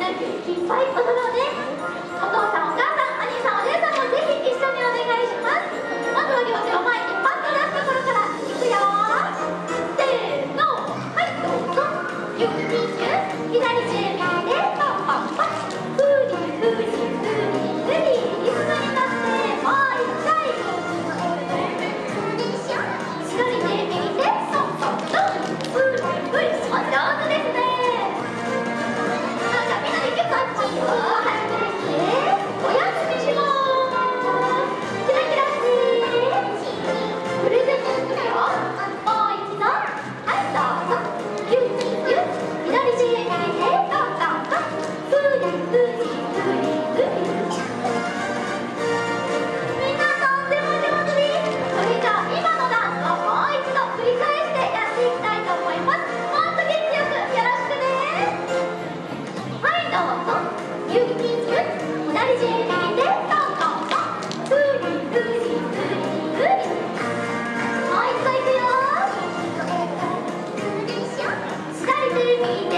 元気いっぱい踊ろうね。お父さんお母さん兄さんお姉さんもぜひ一緒にお願いします。まずは両手を前にパッと出すところからいくよ。せーの、はいどうぞ。ゆっくり左手右でパンパンパン、フリフリフリフリ、リズムに乗ってもう一回。左手右手トントントン、フリフリ、お上手ですね。みんなでキュッとあっちを早くできておやすみします。キラキラしてプレゼントするよ。もう一度、はいどうぞ。キュッキュッ、左手右手トントントン、フリフリフリフリ。みんなとっても上手です。それじゃあ今のダンスをもう一度繰り返してやっていきたいと思います。もっと元気よくよろしくね。はいどうぞ。ゆっくりゆっ、左手右手トントントン、フリフリフリフリ。もう一度いくよ。左手右手